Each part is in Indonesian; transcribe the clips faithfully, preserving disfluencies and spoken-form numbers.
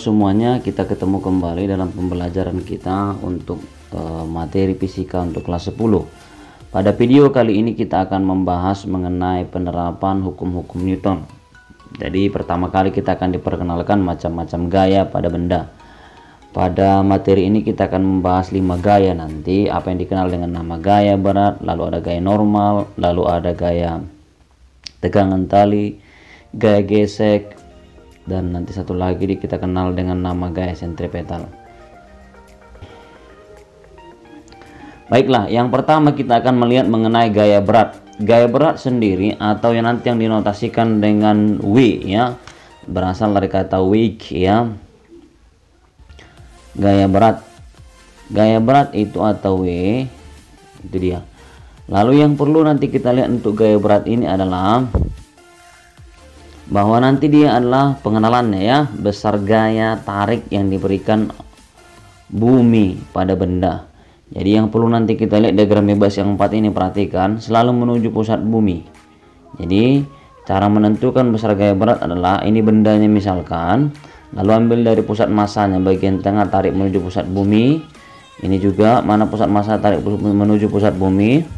semuanya, kita ketemu kembali dalam pembelajaran kita untuk uh, materi fisika untuk kelas sepuluh. Pada video kali ini kita akan membahas mengenai penerapan hukum-hukum Newton. Jadi pertama kali kita akan diperkenalkan macam-macam gaya pada benda. Pada materi ini kita akan membahas lima gaya nanti, apa yang dikenal dengan nama gaya berat, lalu ada gaya normal, lalu ada gaya tegangan tali, gaya gesek, dan nanti satu lagi kita kenal dengan nama gaya sentripetal. Baiklah, yang pertama kita akan melihat mengenai gaya berat. Gaya berat sendiri atau yang nanti yang dinotasikan dengan W ya, berasal dari kata weight ya. Gaya berat. Gaya berat itu atau W itu dia. Lalu yang perlu nanti kita lihat untuk gaya berat ini adalah bahwa nanti dia adalah pengenalannya ya, besar gaya tarik yang diberikan bumi pada benda. Jadi yang perlu nanti kita lihat diagram bebas yang empat ini, perhatikan selalu menuju pusat bumi. Jadi cara menentukan besar gaya berat adalah ini bendanya misalkan, lalu ambil dari pusat masanya bagian tengah, tarik menuju pusat bumi. Ini juga mana pusat massa, tarik menuju pusat bumi.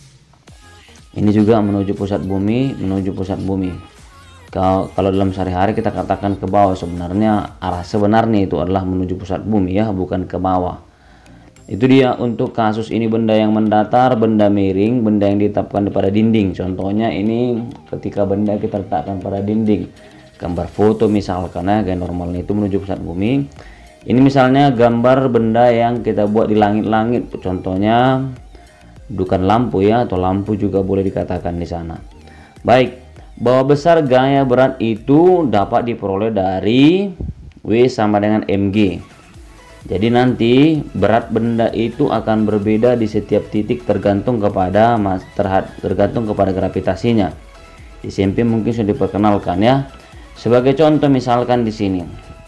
Ini juga menuju pusat bumi, menuju pusat bumi. Kalau, kalau dalam sehari-hari kita katakan ke bawah, sebenarnya arah sebenarnya itu adalah menuju pusat bumi ya, bukan ke bawah. Itu dia untuk kasus ini, benda yang mendatar, benda miring, benda yang ditetapkan pada dinding. Contohnya ini ketika benda kita letakkan pada dinding, gambar foto misalkan ya, gaya normalnya itu menuju pusat bumi. Ini misalnya gambar benda yang kita buat di langit-langit, contohnya dudukan lampu ya, atau lampu juga boleh dikatakan di sana. Baik, bahwa besar gaya berat itu dapat diperoleh dari W sama dengan mg. Jadi nanti berat benda itu akan berbeda di setiap titik tergantung kepada tergantung kepada gravitasinya. Di samping mungkin sudah diperkenalkan ya. Sebagai contoh misalkan di sini,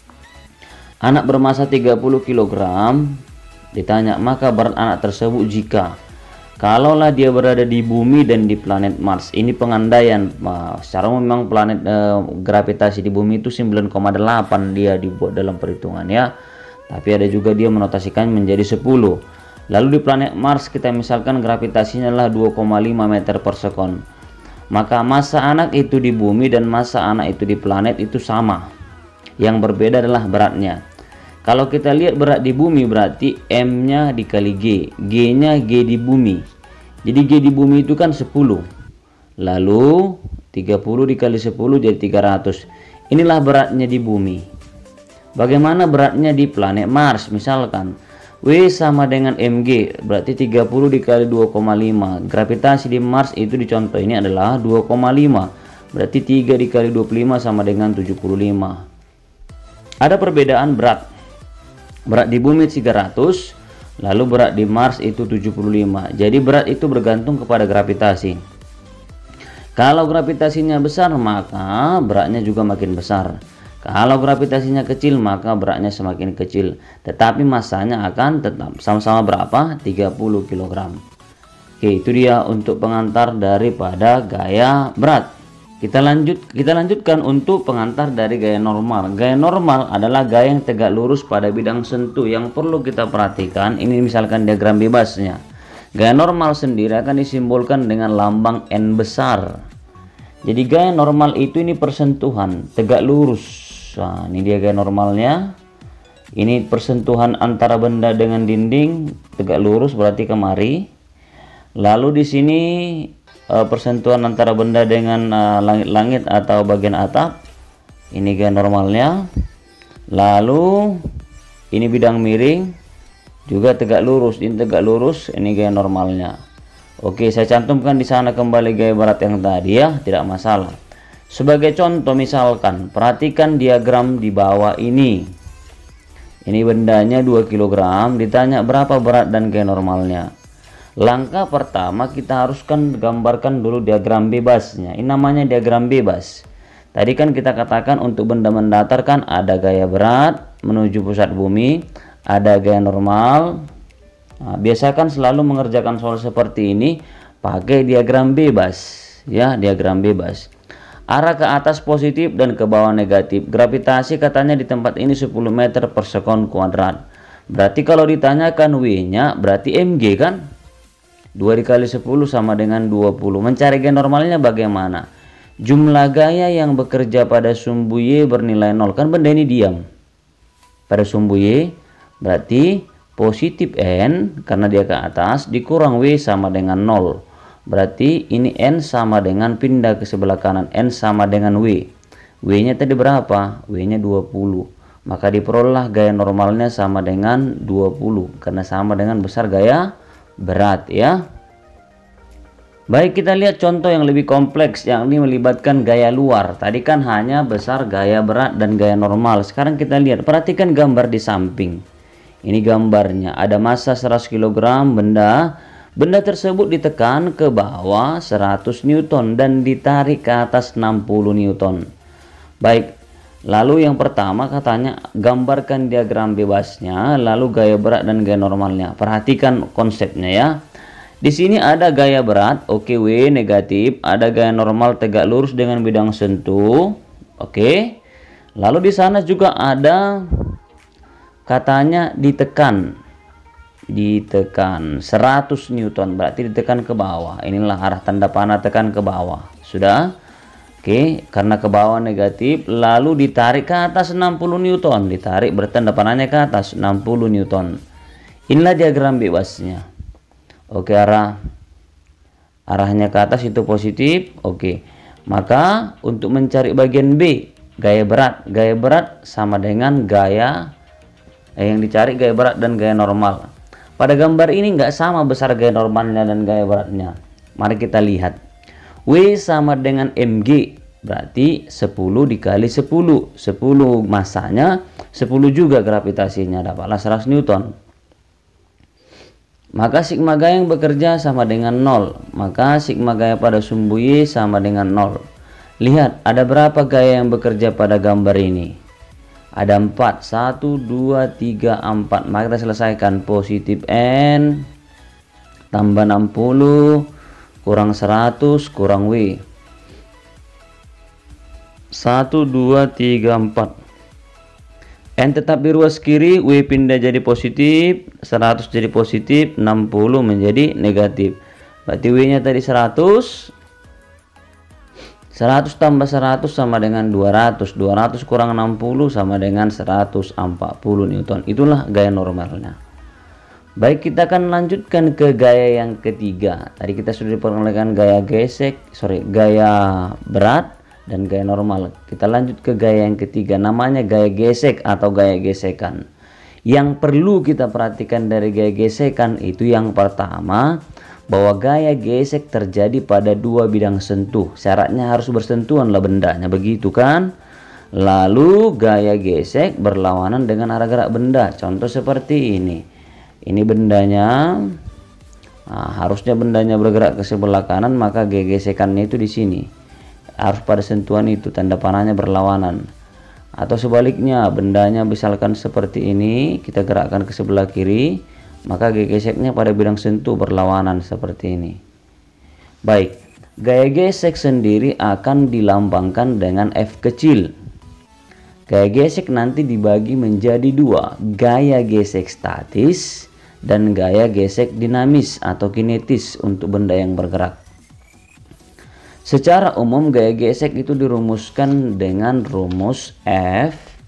anak bermasa tiga puluh kilogram ditanya, maka berat anak tersebut jika kalaulah dia berada di bumi dan di planet Mars. Ini pengandaian, nah, secara memang planet eh, gravitasi di bumi itu sembilan koma delapan dia dibuat dalam perhitungan ya. Tapi ada juga dia menotasikan menjadi sepuluh. Lalu di planet Mars kita misalkan gravitasinya adalah dua koma lima meter per sekon. Maka massa anak itu di bumi dan massa anak itu di planet itu sama. Yang berbeda adalah beratnya. Kalau kita lihat berat di bumi berarti M-nya dikali G, G-nya G di bumi. Jadi G di bumi itu kan sepuluh. Lalu tiga puluh dikali sepuluh jadi tiga ratus. Inilah beratnya di bumi. Bagaimana beratnya di planet Mars? Misalkan W sama dengan mg, berarti tiga puluh dikali dua koma lima. Gravitasi di Mars itu di contoh ini adalah dua koma lima. Berarti tiga dikali dua puluh lima sama dengan tujuh puluh lima. Ada perbedaan berat. Berat di bumi tiga ratus, lalu berat di Mars itu tujuh puluh lima. Jadi berat itu bergantung kepada gravitasi. Kalau gravitasinya besar maka beratnya juga makin besar. Kalau gravitasinya kecil maka beratnya semakin kecil. Tetapi massanya akan tetap sama-sama berapa? tiga puluh kilogram. Oke, itu dia untuk pengantar daripada gaya berat. Kita lanjut kita lanjutkan untuk pengantar dari gaya normal. Gaya normal adalah gaya yang tegak lurus pada bidang sentuh. Yang perlu kita perhatikan, ini misalkan diagram bebasnya. Gaya normal sendiri akan disimbolkan dengan lambang N besar. Jadi gaya normal itu ini persentuhan tegak lurus. Nah, ini dia gaya normalnya. Ini persentuhan antara benda dengan dinding tegak lurus berarti kemari. Lalu di sini persentuhan antara benda dengan langit-langit uh, atau bagian atap, ini gaya normalnya. Lalu ini bidang miring juga tegak lurus, ini tegak lurus, ini gaya normalnya. Oke, saya cantumkan di sana kembali gaya berat yang tadi ya, tidak masalah. Sebagai contoh misalkan, perhatikan diagram di bawah ini. Ini bendanya dua kilogram, ditanya berapa berat dan gaya normalnya. Langkah pertama kita haruskan gambarkan dulu diagram bebasnya. Ini namanya diagram bebas. Tadi kan kita katakan untuk benda mendatar kan ada gaya berat menuju pusat bumi, ada gaya normal. Nah, biasakan selalu mengerjakan soal seperti ini pakai diagram bebas ya, diagram bebas. Arah ke atas positif dan ke bawah negatif. Gravitasi katanya di tempat ini sepuluh meter per sekon kuadrat. Berarti kalau ditanyakan W-nya berarti mg kan? dua dikali sepuluh sama dengan dua puluh. Mencari gaya normalnya bagaimana? Jumlah gaya yang bekerja pada sumbu Y bernilai nol. Kan benda ini diam. Pada sumbu Y berarti positif N karena dia ke atas dikurang W sama dengan nol. Berarti ini N sama dengan pindah ke sebelah kanan. N sama dengan W. W-nya tadi berapa? W-nya dua puluh. Maka diperoleh gaya normalnya sama dengan dua puluh. Karena sama dengan besar gaya berat ya. Baik, kita lihat contoh yang lebih kompleks, yakni melibatkan gaya luar. Tadi kan hanya besar gaya berat dan gaya normal. Sekarang kita lihat, perhatikan gambar di samping. Ini gambarnya, ada massa seratus kilogram benda. Benda tersebut ditekan ke bawah seratus newton dan ditarik ke atas enam puluh newton. Baik, lalu yang pertama katanya gambarkan diagram bebasnya, lalu gaya berat dan gaya normalnya. Perhatikan konsepnya ya. Di sini ada gaya berat, oke, W negatif, ada gaya normal tegak lurus dengan bidang sentuh, oke. Lalu di sana juga ada katanya ditekan, ditekan seratus newton, berarti ditekan ke bawah. Inilah arah tanda panah tekan ke bawah, sudah. Oke, karena ke bawah negatif, lalu ditarik ke atas enam puluh newton, ditarik bertanda panahnya ke atas enam puluh newton. Inilah diagram bebasnya. Oke, arah arahnya ke atas itu positif. Oke, maka untuk mencari bagian B, gaya berat, gaya berat sama dengan gaya eh, yang dicari gaya berat dan gaya normal. Pada gambar ini nggak sama besar gaya normalnya dan gaya beratnya. Mari kita lihat. W sama dengan mg, berarti sepuluh dikali sepuluh. sepuluh masanya, sepuluh juga gravitasinya, dapatlah seratus newton. Maka sigma gaya yang bekerja sama dengan nol. Maka sigma gaya pada sumbu Y sama dengan nol. Lihat, ada berapa gaya yang bekerja pada gambar ini? Ada empat. satu, dua, tiga, empat. Maka kita selesaikan. Positif N tambah enam puluh kurang seratus kurang W. satu, dua, tiga, empat. N tetap di ruas kiri, W pindah jadi positif, seratus jadi positif, enam puluh menjadi negatif. Berarti W-nya tadi seratus. seratus tambah seratus sama dengan dua ratus. dua ratus kurang enam puluh sama dengan seratus empat puluh newton. Itulah gaya normalnya. Baik, kita akan lanjutkan ke gaya yang ketiga. Tadi kita sudah diperkenalkan gaya gesek, sorry, gaya berat dan gaya normal. Kita lanjut ke gaya yang ketiga, namanya gaya gesek atau gaya gesekan. Yang perlu kita perhatikan dari gaya gesekan itu yang pertama, bahwa gaya gesek terjadi pada dua bidang sentuh. Syaratnya harus bersentuhan lah bendanya, begitu kan? Lalu gaya gesek berlawanan dengan arah gerak benda. Contoh seperti ini. Ini bendanya, nah, harusnya bendanya bergerak ke sebelah kanan, maka gaya gesekannya itu di sini. Harus pada sentuhan itu, tanda panahnya berlawanan. Atau sebaliknya, bendanya misalkan seperti ini, kita gerakkan ke sebelah kiri, maka gaya geseknya pada bidang sentuh berlawanan seperti ini. Baik, gaya gesek sendiri akan dilambangkan dengan F kecil. Gaya gesek nanti dibagi menjadi dua, gaya gesek statis dan gaya gesek dinamis atau kinetis untuk benda yang bergerak. Secara umum gaya gesek itu dirumuskan dengan rumus F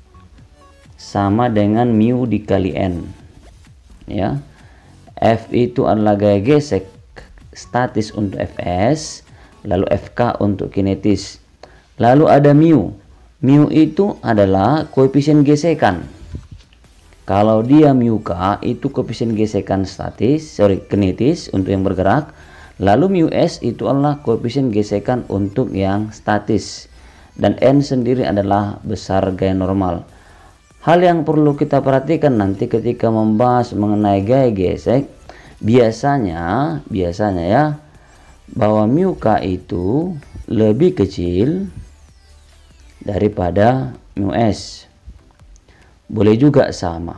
sama dengan mu dikali N. Ya. F itu adalah gaya gesek statis untuk Fs, lalu Fk untuk kinetis. Lalu ada mu. Mu itu adalah koefisien gesekan. Kalau dia mu k itu koefisien gesekan statis, sorry, kinetis untuk yang bergerak. Lalu mu s itu adalah koefisien gesekan untuk yang statis. Dan n sendiri adalah besar gaya normal. Hal yang perlu kita perhatikan nanti ketika membahas mengenai gaya gesek, biasanya biasanya ya, bahwa mu k itu lebih kecil daripada mu s. Boleh juga sama.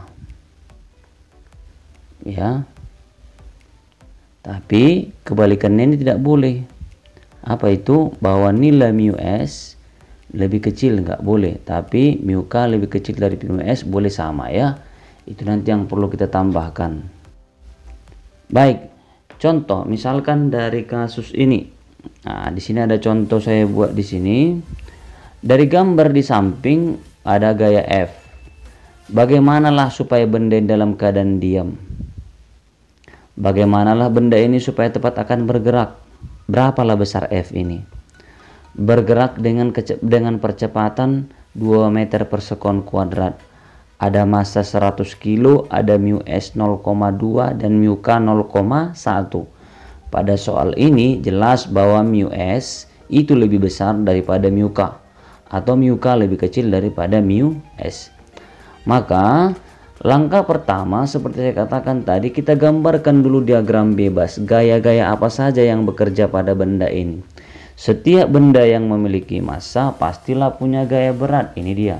Ya. Tapi kebalikannya ini tidak boleh. Apa itu? Bahwa nilai mu S lebih kecil nggak boleh, tapi mu K lebih kecil dari mu S boleh sama ya. Itu nanti yang perlu kita tambahkan. Baik, contoh misalkan dari kasus ini. Nah, di sini ada contoh saya buat di sini. Dari gambar di samping ada gaya F. Bagaimanalah supaya benda dalam keadaan diam? Bagaimanalah benda ini supaya tepat akan bergerak? Berapalah besar F ini? Bergerak dengan dengan percepatan dua meter per sekon kuadrat. Ada massa seratus kilo, ada mu S nol koma dua dan mu K nol koma satu. Pada soal ini jelas bahwa mu S itu lebih besar daripada mu K, atau mu K lebih kecil daripada mu S. Maka langkah pertama seperti saya katakan tadi, kita gambarkan dulu diagram bebas, gaya-gaya apa saja yang bekerja pada benda ini. Setiap benda yang memiliki massa pastilah punya gaya berat. Ini dia.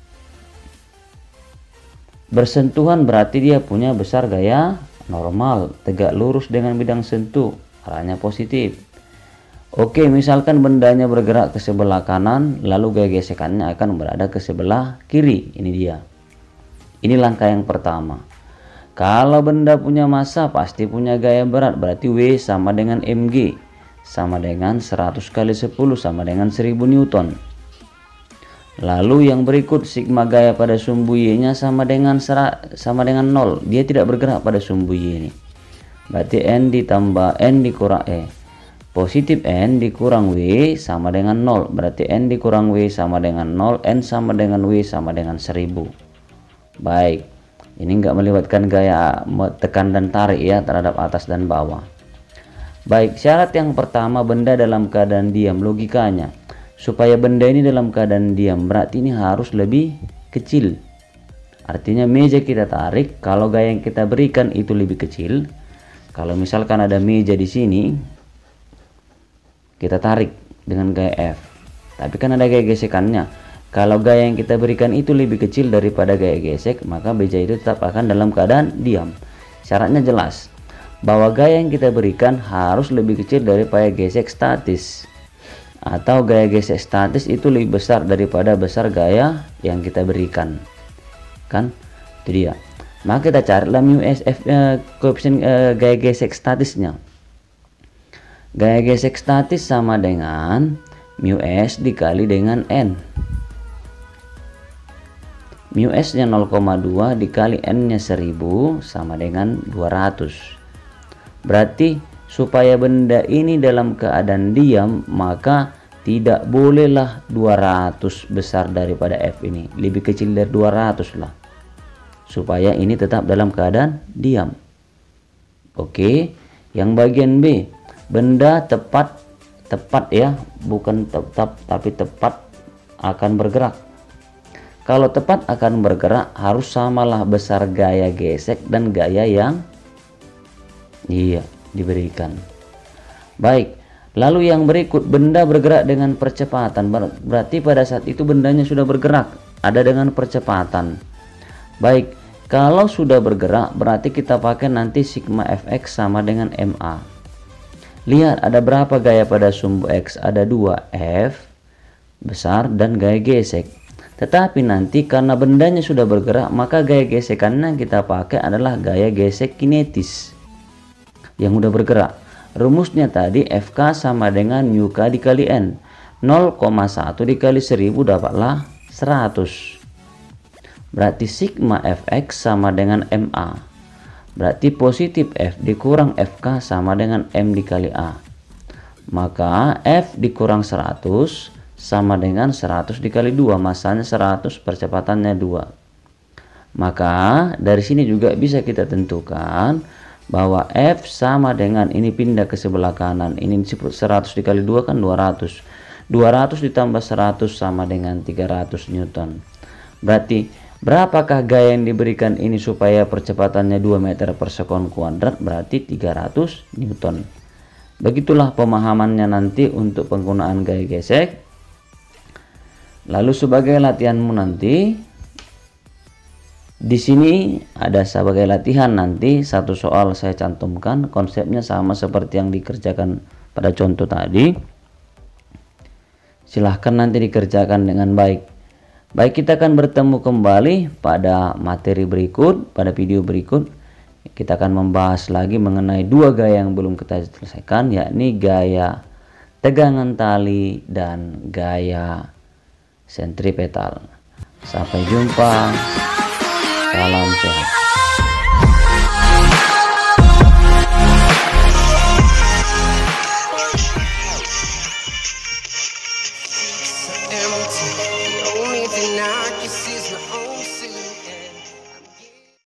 Bersentuhan berarti dia punya besar gaya normal, tegak lurus dengan bidang sentuh, arahnya positif. Oke, misalkan bendanya bergerak ke sebelah kanan, lalu gaya gesekannya akan berada ke sebelah kiri. Ini dia. Ini langkah yang pertama. Kalau benda punya massa pasti punya gaya berat, berarti W sama dengan mg, sama dengan seratus kali sepuluh sama dengan seribu newton. Lalu yang berikut, sigma gaya pada sumbu Y-nya sama dengan sama dengan nol. Dia tidak bergerak pada sumbu Y ini. Berarti N ditambah N dikurang E. Positif N dikurang W sama dengan nol. Berarti N dikurang W sama dengan nol. N sama dengan W sama dengan seribu. Baik, ini enggak melibatkan gaya tekan dan tarik ya terhadap atas dan bawah. Baik, syarat yang pertama, benda dalam keadaan diam. Logikanya, supaya benda ini dalam keadaan diam berarti ini harus lebih kecil. Artinya meja kita tarik, kalau gaya yang kita berikan itu lebih kecil. Kalau misalkan ada meja di sini, kita tarik dengan gaya F, tapi kan ada gaya gesekannya. Kalau gaya yang kita berikan itu lebih kecil daripada gaya gesek, maka meja itu tetap akan dalam keadaan diam. Syaratnya jelas, bahwa gaya yang kita berikan harus lebih kecil daripada gesek statis, atau gaya gesek statis itu lebih besar daripada besar gaya yang kita berikan. Kan? Itu dia. Maka kita carilah mu S F, eh, koefisien eh, gaya gesek statisnya. Gaya gesek statis sama dengan mu S dikali dengan N. Mu S nya nol koma dua dikali N nya seribu sama dengan dua ratus. Berarti supaya benda ini dalam keadaan diam, maka tidak bolehlah dua ratus besar daripada F ini, lebih kecil dari dua ratus lah, supaya ini tetap dalam keadaan diam. Oke, yang bagian B, benda tepat tepat ya, bukan tetap tapi tepat akan bergerak. Kalau tepat akan bergerak harus samalah besar gaya gesek dan gaya yang iya diberikan. Baik, lalu yang berikut, benda bergerak dengan percepatan. Berarti pada saat itu bendanya sudah bergerak, ada dengan percepatan. Baik, kalau sudah bergerak berarti kita pakai nanti sigma fx sama dengan ma. Lihat ada berapa gaya pada sumbu X? Ada dua, F besar dan gaya gesek. Tetapi nanti karena bendanya sudah bergerak, maka gaya gesekannya kita pakai adalah gaya gesek kinetis yang udah bergerak. Rumusnya tadi F K sama dengan mu K dikali N. nol koma satu dikali seribu dapatlah seratus. Berarti sigma Fx sama dengan ma. Berarti positif F dikurang F K sama dengan M dikali A. Maka F dikurang seratus sama dengan seratus dikali dua, masanya seratus, percepatannya dua. Maka dari sini juga bisa kita tentukan bahwa F sama dengan, ini pindah ke sebelah kanan, ini disebut seratus dikali dua kan dua ratus. dua ratus ditambah seratus sama dengan tiga ratus newton. Berarti berapakah gaya yang diberikan ini supaya percepatannya dua meter per sekon kuadrat? Berarti tiga ratus newton. Begitulah pemahamannya nanti untuk penggunaan gaya gesek. Lalu sebagai latihanmu nanti, di sini ada sebagai latihan nanti satu soal saya cantumkan, konsepnya sama seperti yang dikerjakan pada contoh tadi. silahkan nanti dikerjakan dengan baik. Baik, kita akan bertemu kembali pada materi berikut, pada video berikut. Kita akan membahas lagi mengenai dua gaya yang belum kita selesaikan, yakni gaya tegangan tali dan gaya sentripetal. Sampai jumpa, salam sehat.